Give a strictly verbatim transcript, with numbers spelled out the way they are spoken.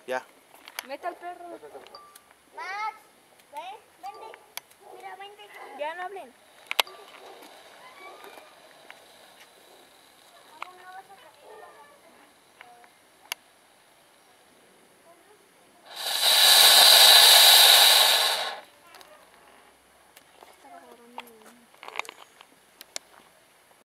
Ya. Meta al perro. Max, ven, vente. Mira, vente. Ya no hablen.